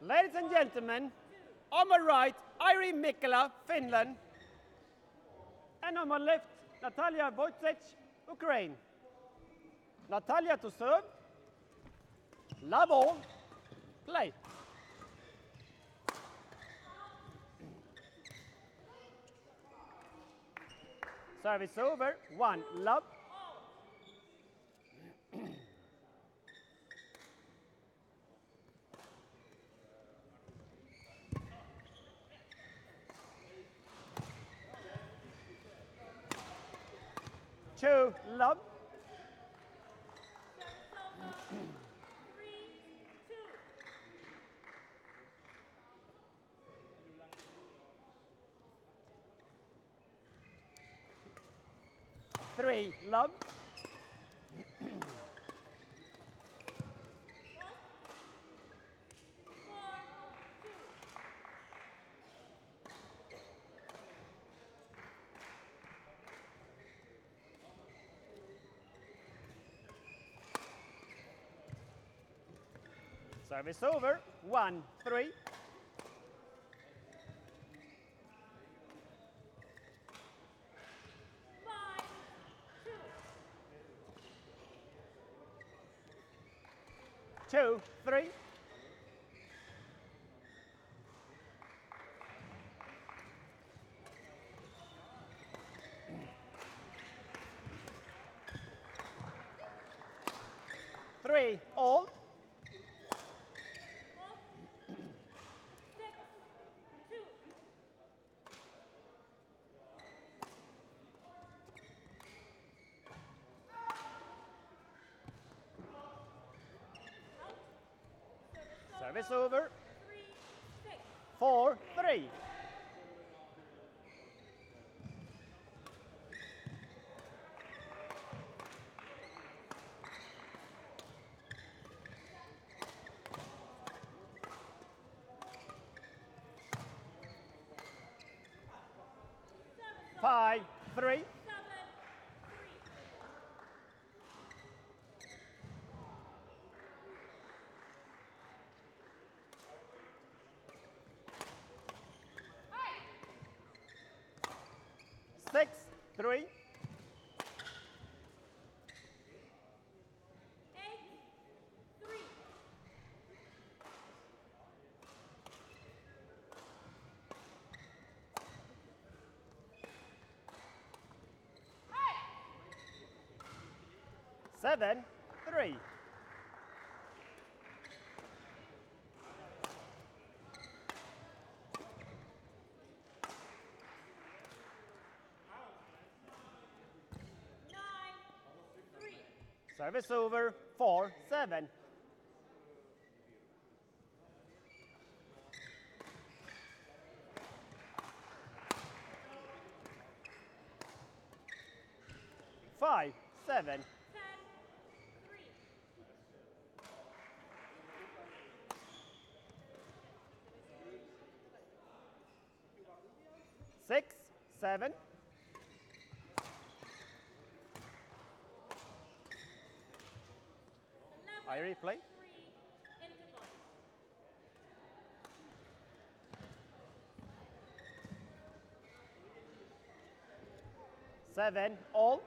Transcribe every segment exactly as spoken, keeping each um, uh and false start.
Ladies and gentlemen, on my right, Irene Mikkola, Finland. And on my left, Natalia Wojciech, Ukraine. Natalia to serve. Love all. Play. Service over. One. Love. Two. Love. Three, love. Service over. One, three. Two, three. Three, all. Service over. Four, three. Five, three. Six, three. Eight, three. Seven, three. Nine, three. Service over. Four, seven. Five, seven. Ten, three. Six, seven. I Eleven, replay. three. Interval. Seven, all.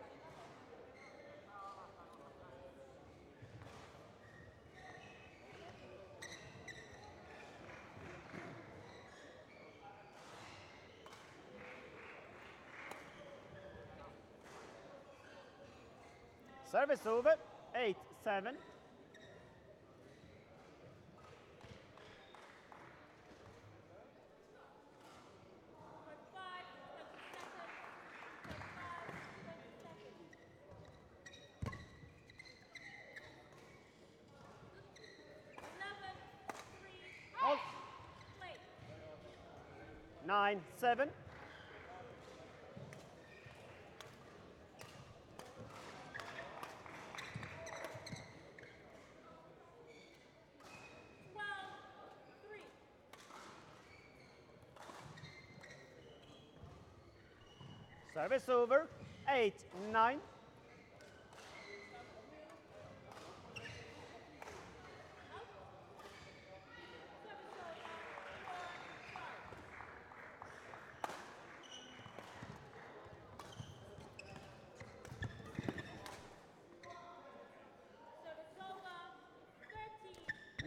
Service over. Eight, seven. Point five, twenty-second. Point five, twenty-second. Eleven, three. All. Play. Nine, seven. Twelve, three. Service over. Eight, nine. Service over.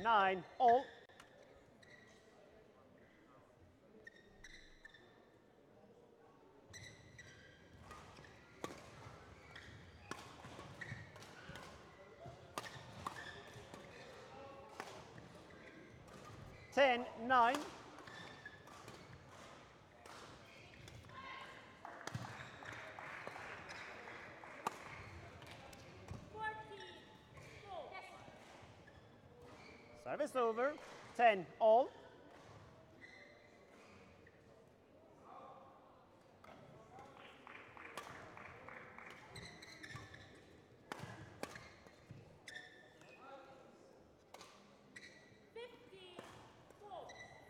nine, all. ten, nine. fourteen, four. Service over. ten, all. fifteen, four.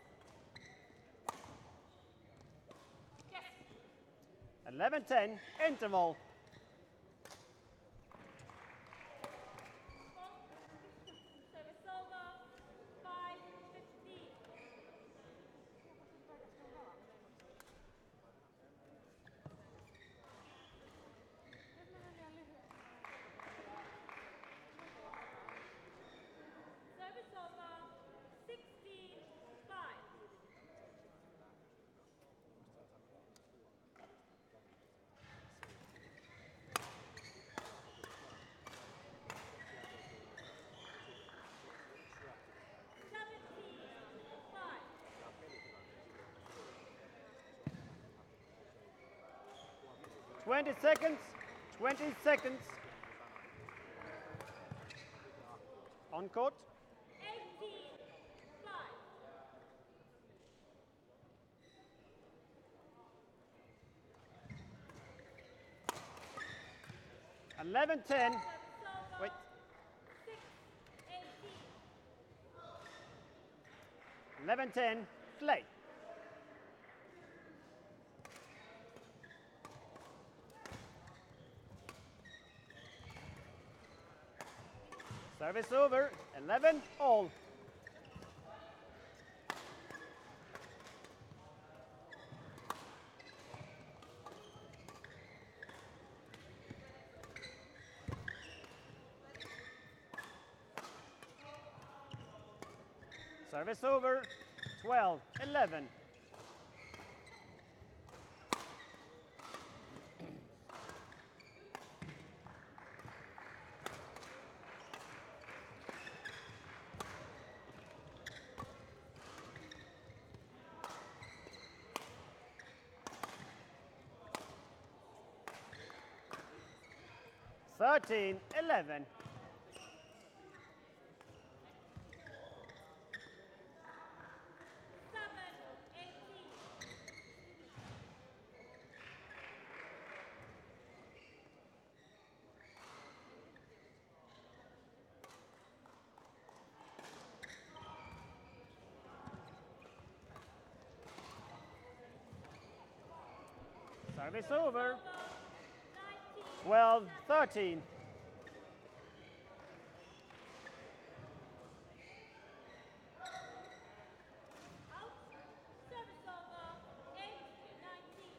Yes. eleven, ten, interval. Service over. five, fifteen. Service over. sixteen, five. seventeen, five. twenty seconds. twenty seconds. On court. eighteen, five. eleven, ten. Service over. Wait. six, eighteen. eleven, ten, play. Service over. eleven, all. Service over. twelve, eleven. thirteen, eleven. seven, eighteen. Service over. Over. nineteen. twelve, thirteen. Out. Service over. eight, nineteen.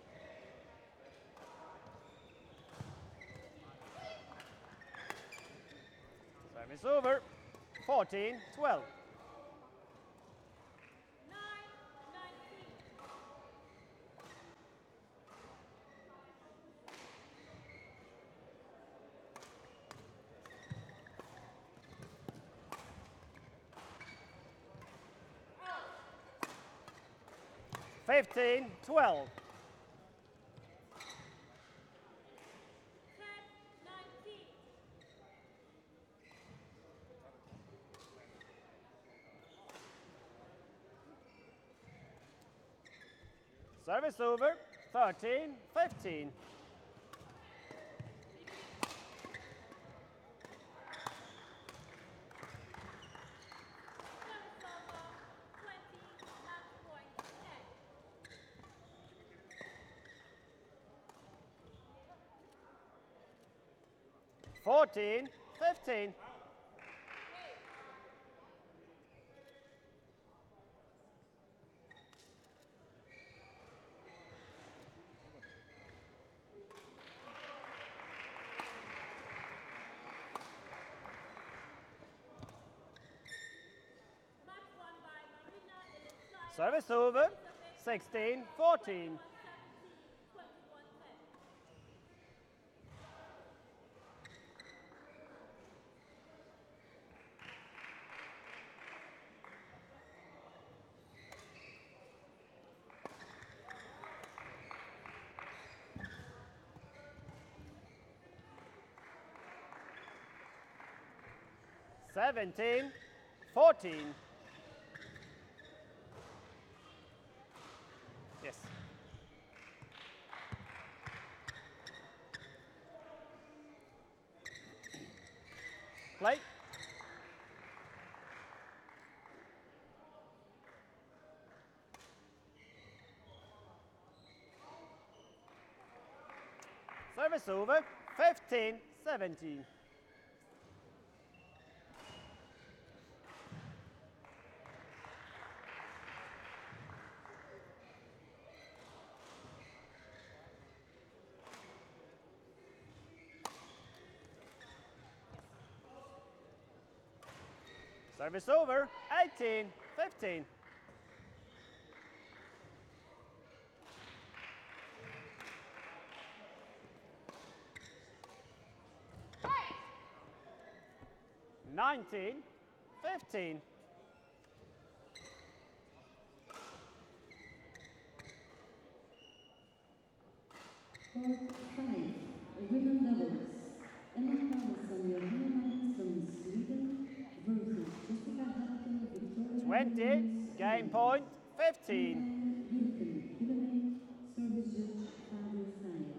Service over. fourteen, twelve. nine, nineteen. fifteen, twelve. ten, nineteen. Service over. thirteen, fifteen. Service over. twenty, match point, ten. fourteen, fifteen. Service over. sixteen fourteen. seventeen fourteen. Yes. Play. Service over. fifteen seventeen. Service over. eighteen fifteen. nineteen fifteen. Court five, women doubles. Emma Carlson, Johanna from Sweden versus Jessica Hutton, Victoria. twenty. Game point. fifteen. Hilton, Illuminate, service judge, father side.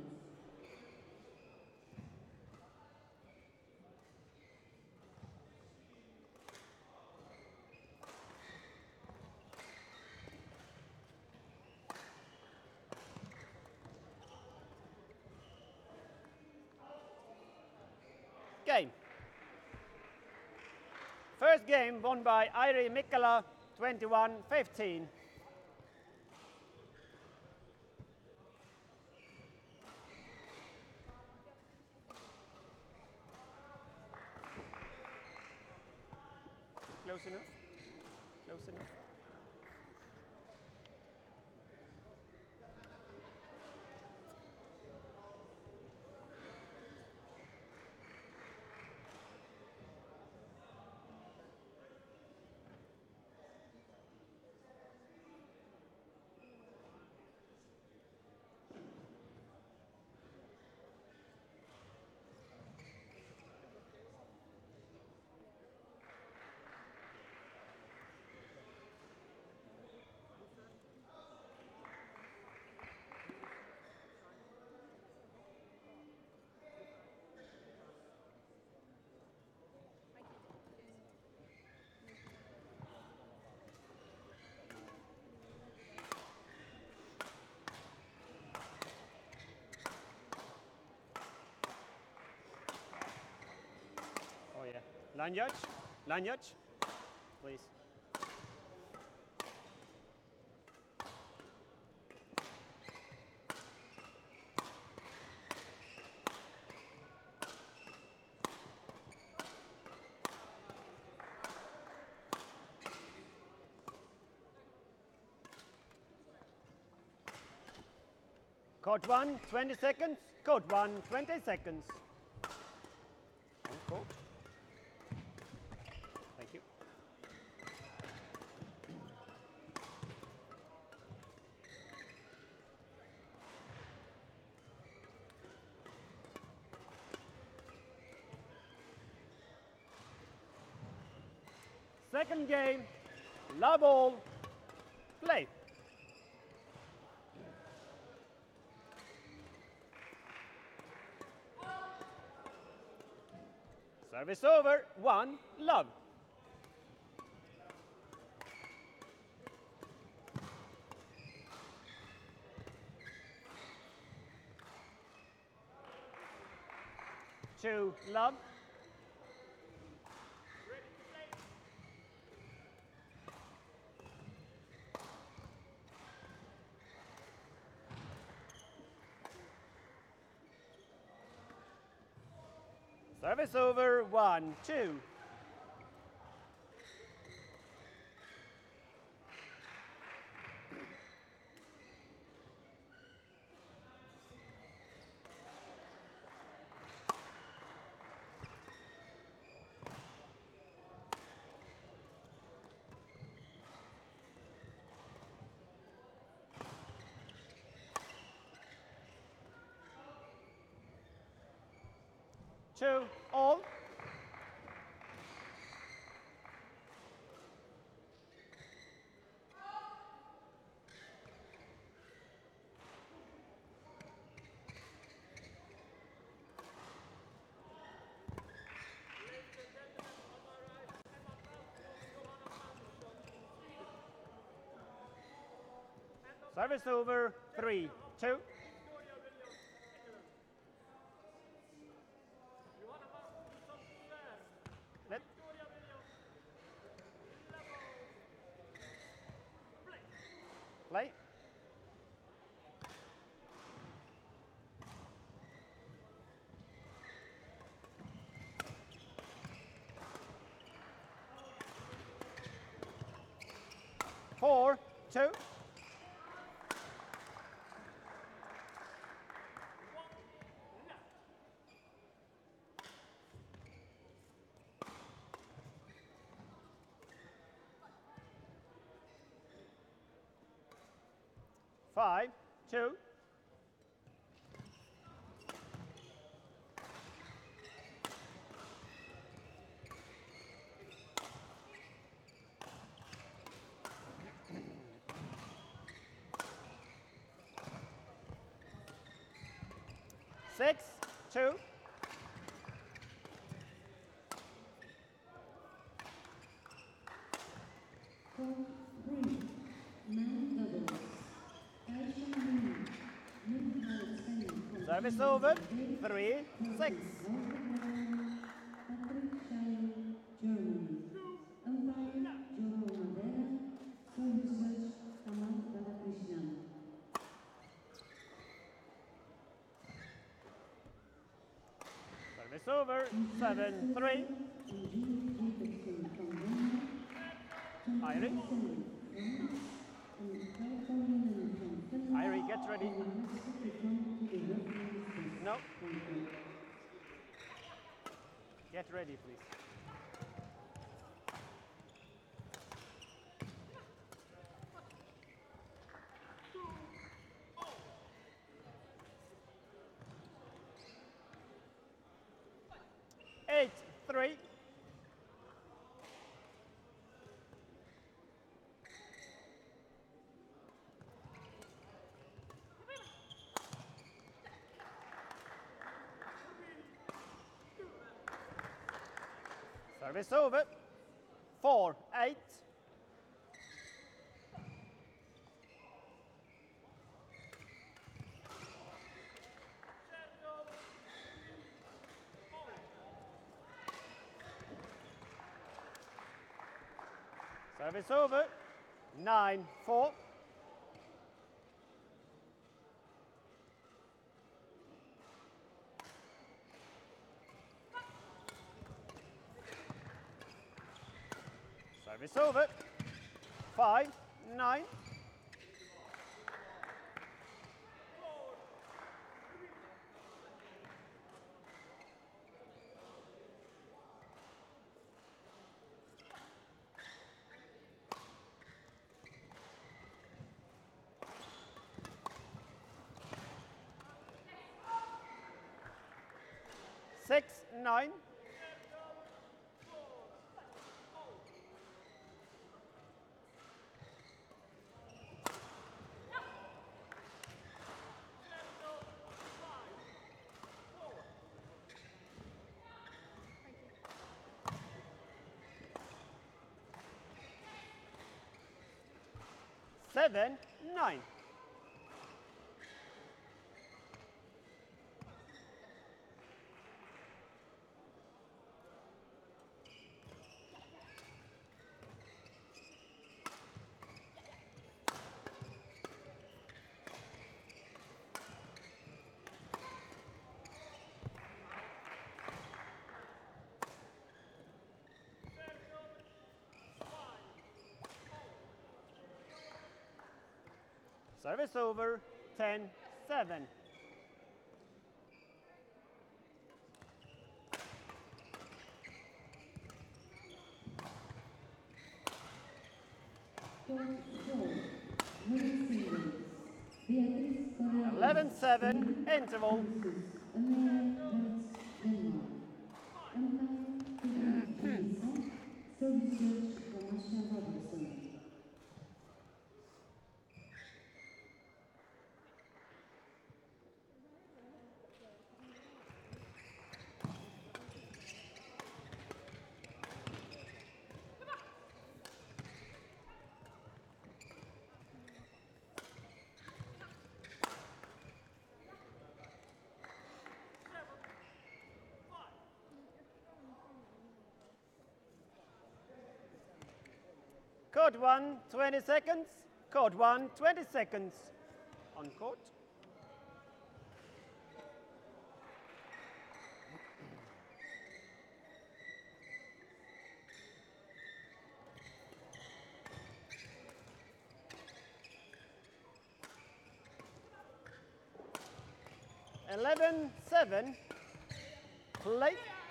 Game. First game won by Airi Mikkola, twenty-one fifteen. Close enough? Close enough? Oh yeah. Line judge? Line judge? Please. Court one, twenty seconds. Court one, twenty seconds. On court. Thank you. Second game, love all, play. Service over, one, love. Two, love. Service over, one, two. two, all. Service over, three, two. Let. Play. Four, two. Five, two. Six, two. Four, three. Man doubles. Aisha Moon. Mid-high Spain. Service over, three, six. Patrick Shire, Germany. Umpire, Joe Madera. Service judge, Kamal Balakrishnan. Service over, seven, three. Irie. Irie, get ready. No. Get ready, please. Eight, three. Service over. Four, eight. Service over. Nine, four. Service over. Five, nine. Six, nine. Seven, nine. Service over, ten, seven. Four, four. Women's singles. Beatrice Correa. eleven, seven, interval. Versus Amaya Hertz, Denmark. Umpire Philippe Buisson. Service judge Ramasha Robertson. Court one, twenty seconds. Court one, twenty seconds. On court. eleven seven. Play.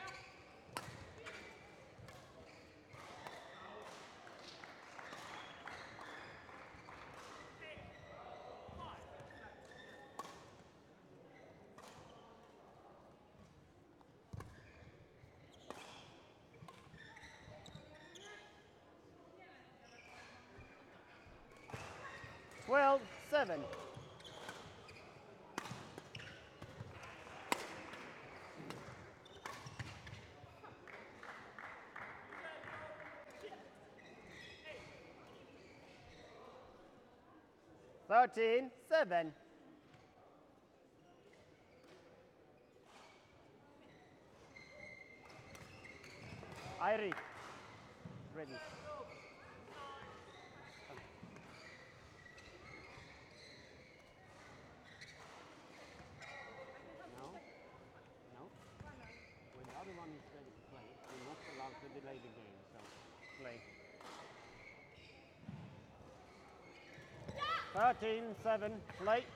twelve seven. thirteen seven. Irie. Ready. No? No? When the other one is ready to play, we're not allowed to delay the game, so play. thirteen seven. Play.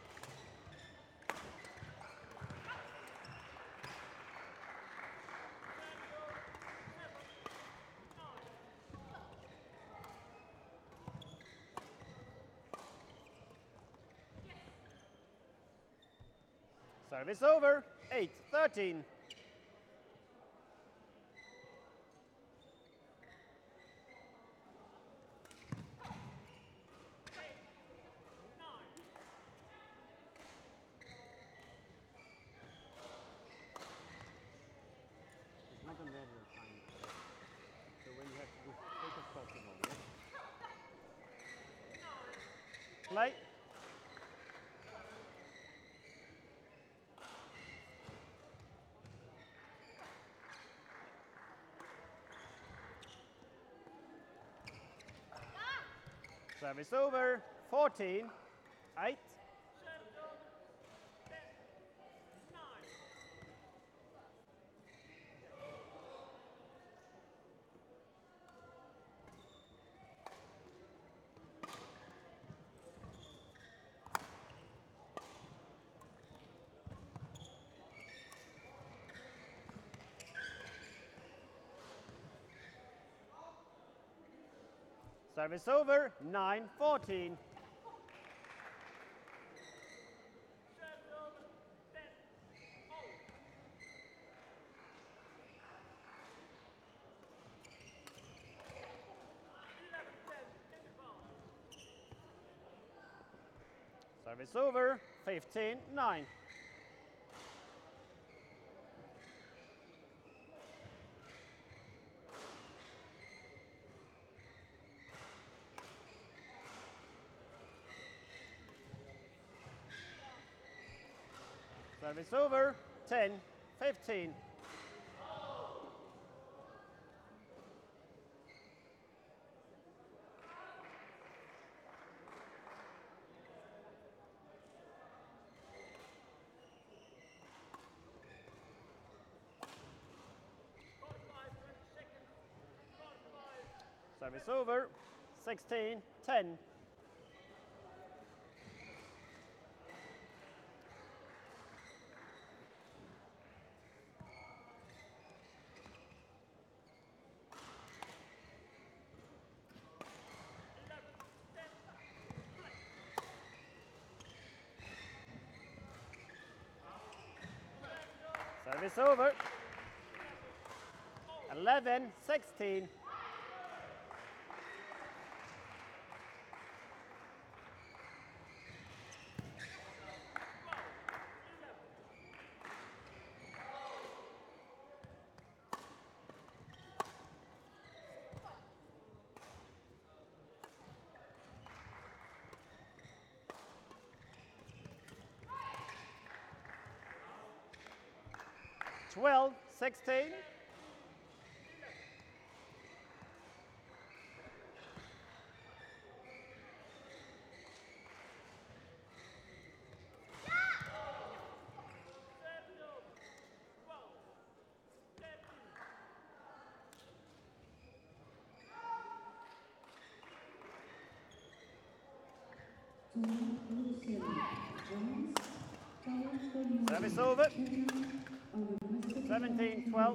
Service over. eight thirteen. It's not a matter of time. So when you have to do as quick as possible, yes? Play. Service over. fourteen eight. Service over. nine fourteen. Service over. fifteen nine. Service over. ten fifteen. Service over. sixteen ten. Service over. eleven sixteen. twelve sixteen. Service over. seventeen twelve.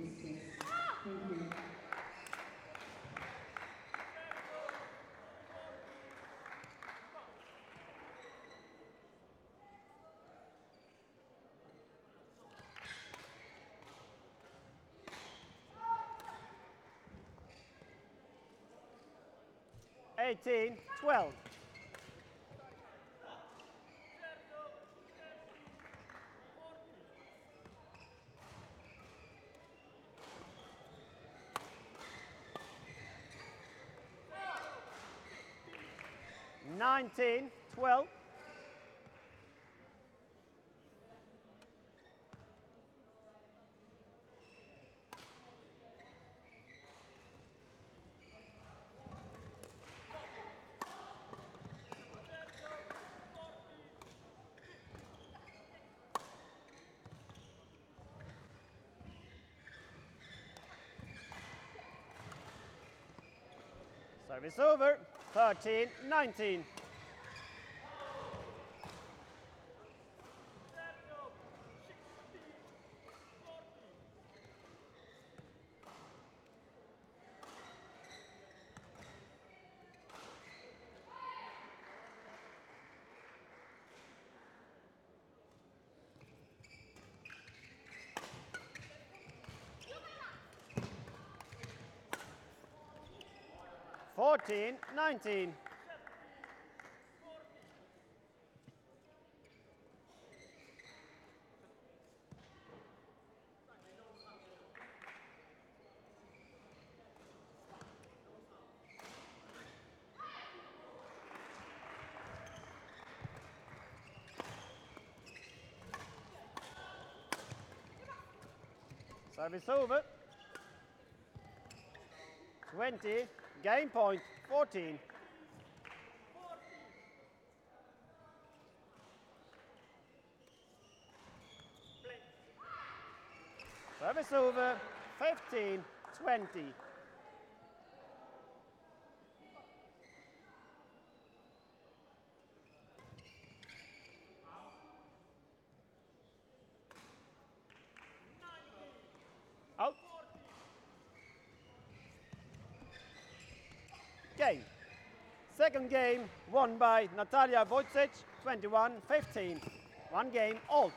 eighteen twelve. nineteen twelve. Service over. thirteen nineteen. fourteen nineteen. Service over. twenty, game point, fourteen. Service over, fifteen twenty. Out. Game. Second game won by Natalia Wojcic, twenty-one fifteen. One game all.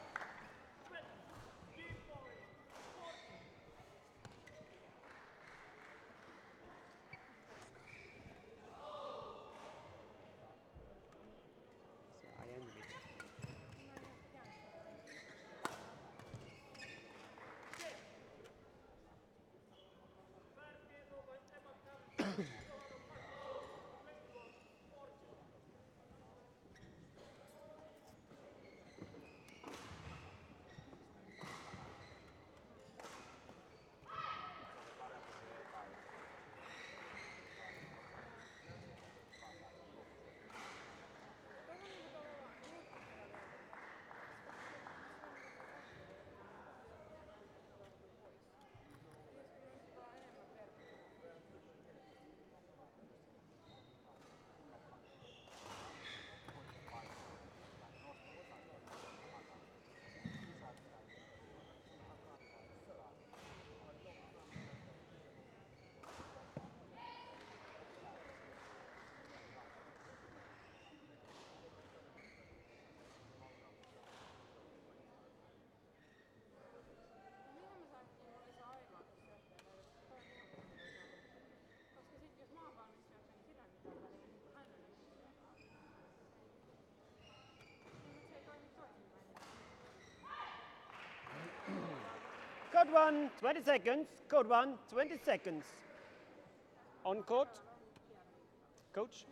Code one, twenty seconds. Code one, twenty seconds. On court. Coach.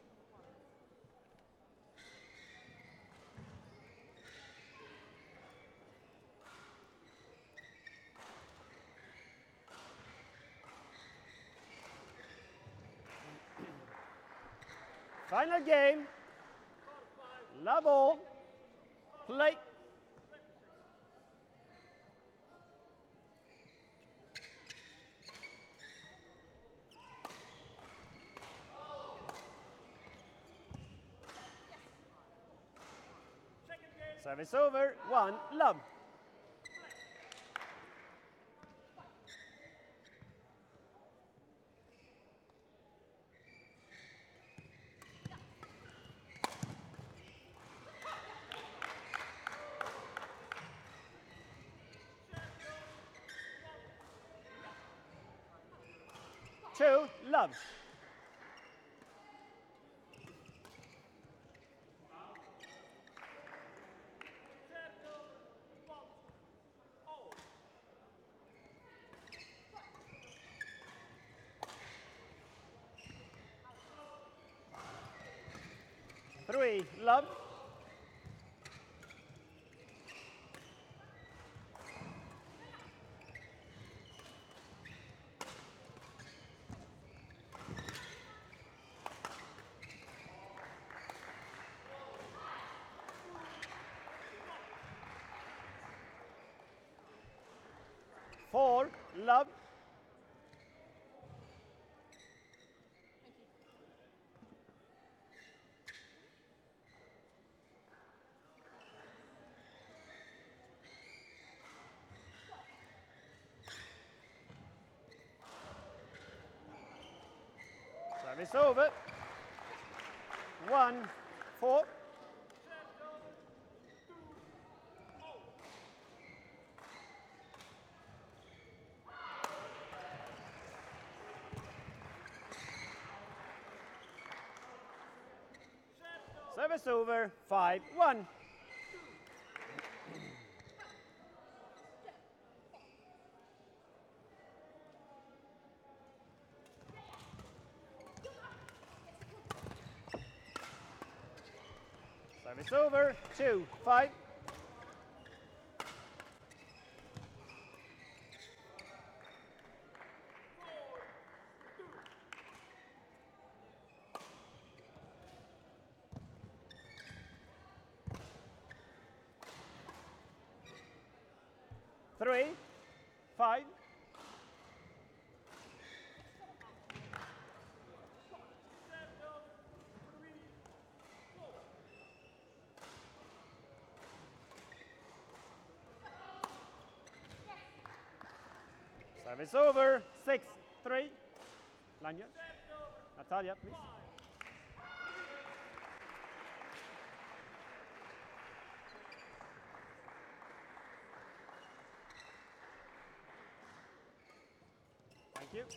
Final game. Love all. Play. Service over. One. Love. Two. Love. Three. Love. Four. Love. Service over. One. Four. Service over. Five. One. Service over. Two. Five. Three. Five. Service over. Six. Three. Lanya. Natalia, please. Thank you.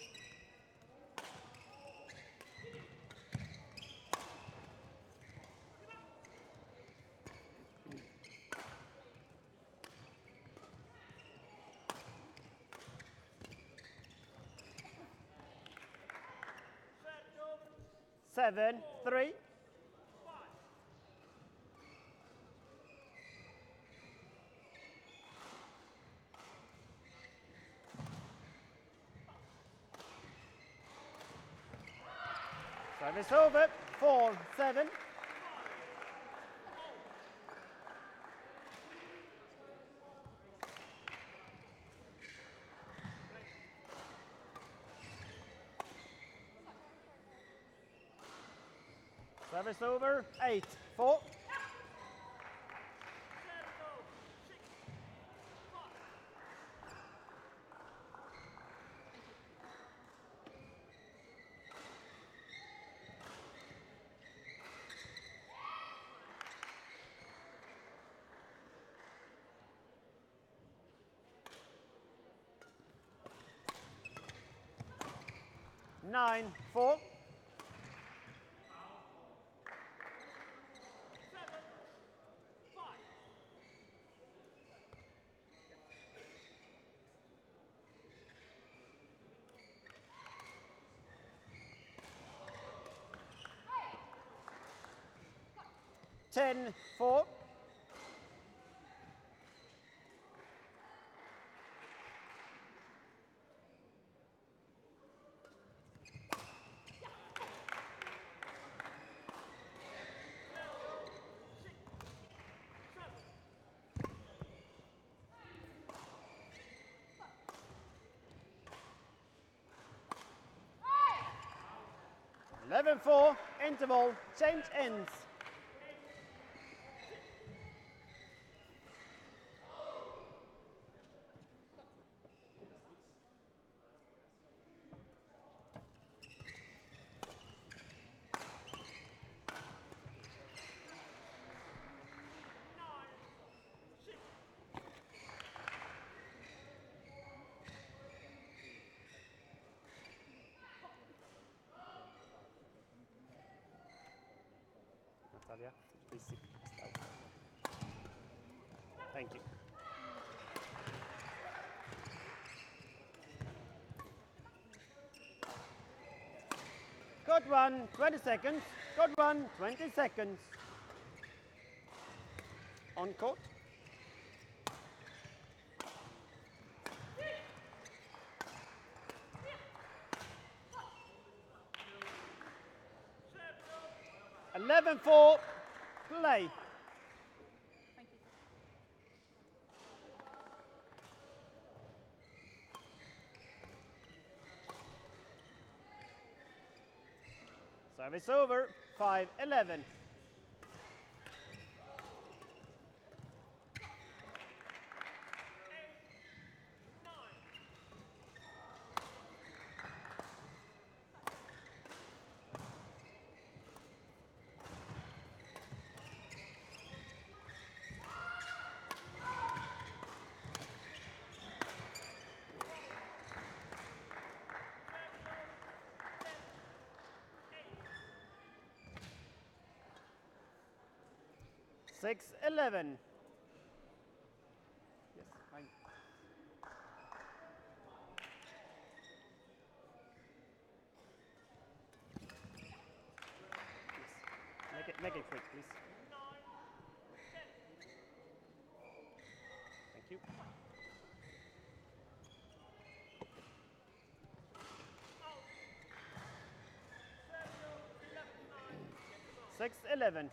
Seven. Three. Service over. Four. Seven. Service over. Eight. Four. Nine. Four. ten four. eleven four, interval, change ends. Natalia, please sit down. Thank you. Good one, twenty seconds. Good one, twenty seconds. On court. eleven four, play. Thank you. Service over, five eleven. six eleven. Yes, fine. Yes. Make it, make it quick, please. Thank you. six eleven.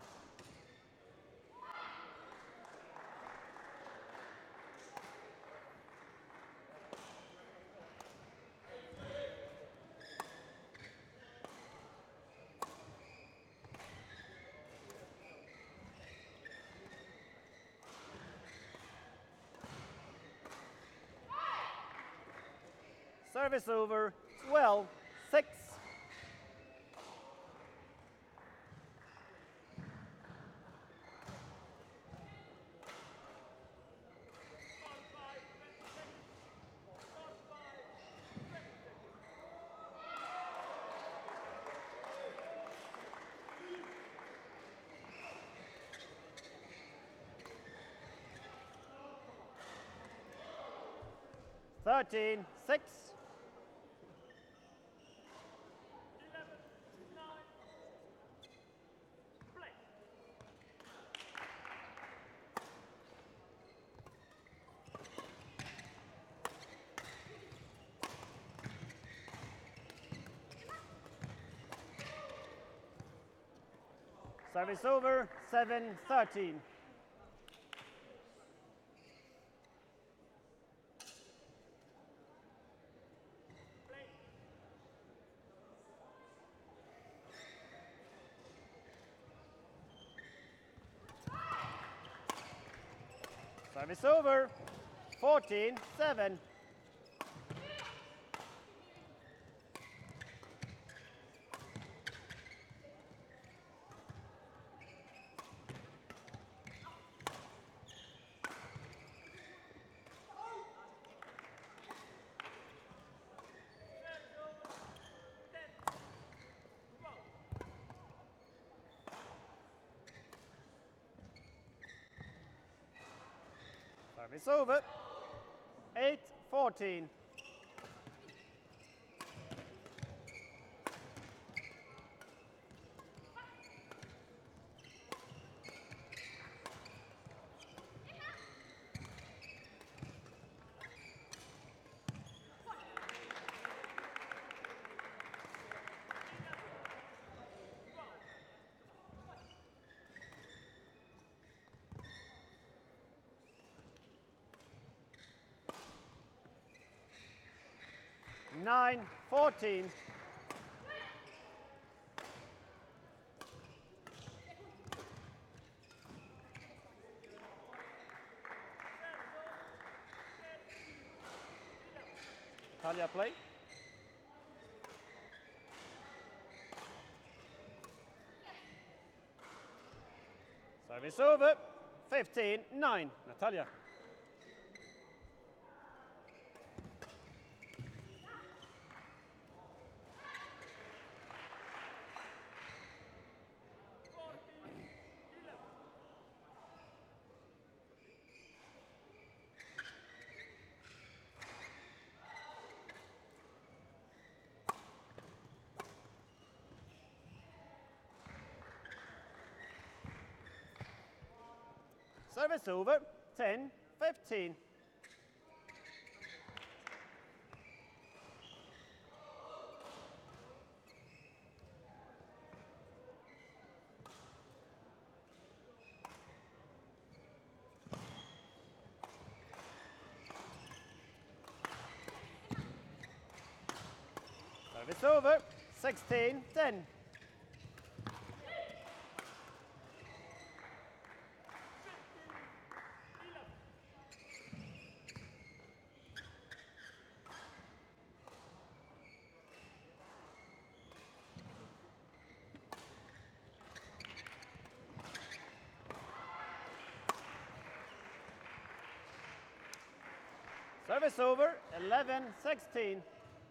Service over, twelve six. thirteen six. Service over, seven thirteen. Service over, fourteen seven. Service over, eight fourteen. nine fourteen. Natalia, play. Service over. fifteen nine. Natalia. Service over. ten fifteen. Service over. sixteen ten. Service over. eleven sixteen.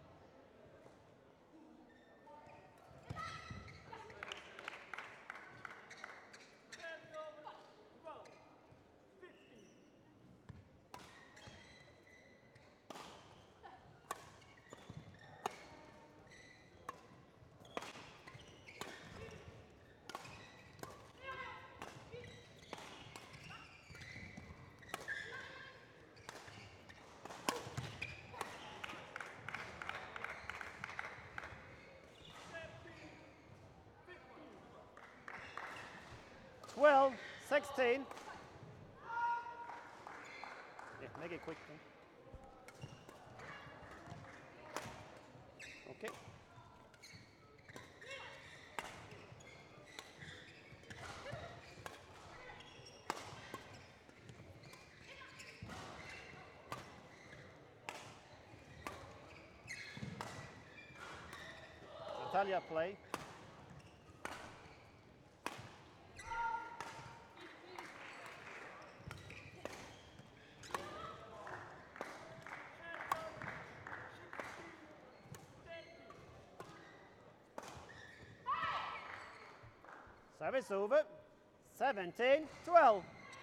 twelve sixteen. Yeah, make it quick. Then. Okay. Natalia, play. Service over. seventeen twelve.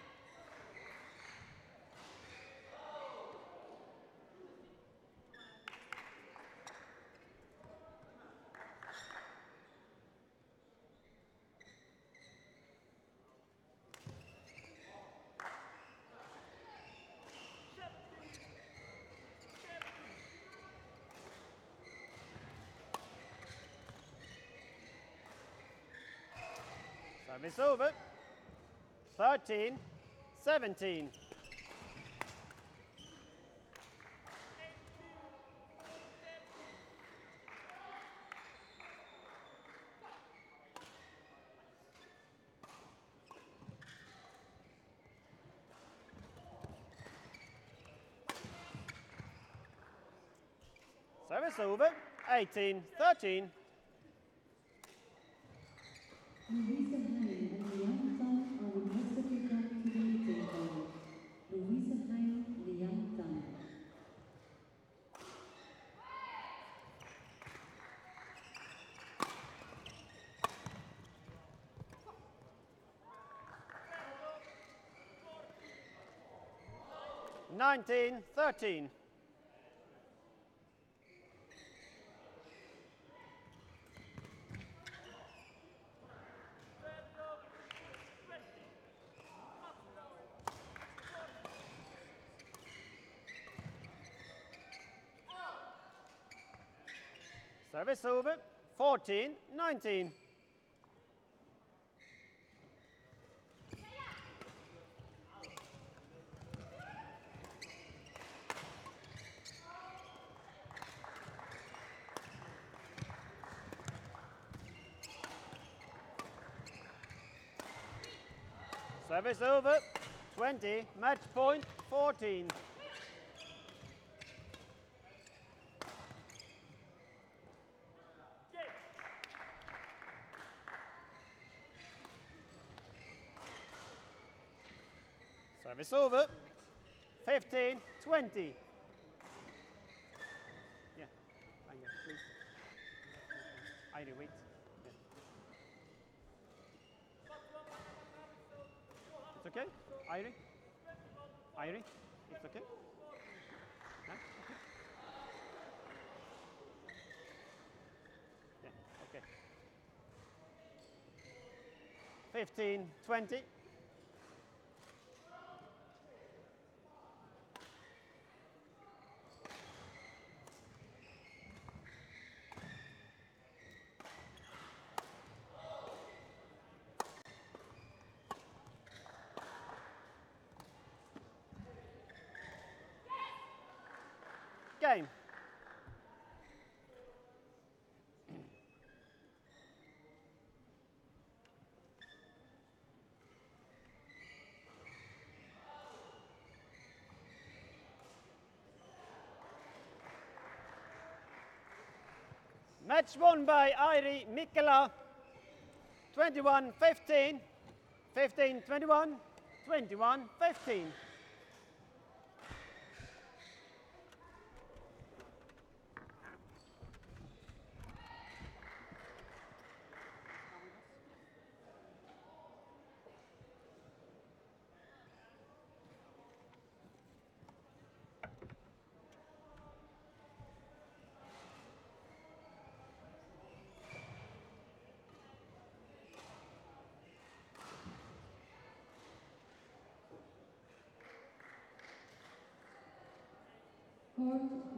Service over. thirteen seventeen. Service over. eighteen thirteen. Louisa Hein and Liang Tan are requested to come to the meeting hall. Louisa Hein, Liang Tan. nineteen thirteen. Service over. fourteen nineteen. Service over. twenty. Match point. fourteen. Service over. fifteen. twenty. Yeah. Anya, please. Anya, wait. Yeah. It's okay? Irie? Irie? It's okay? Huh? Okay. Yeah, okay. fifteen. twenty. Game. Match won by Airi Mikela, twenty-one fifteen, fifteen twenty-one, twenty-one fifteen. Court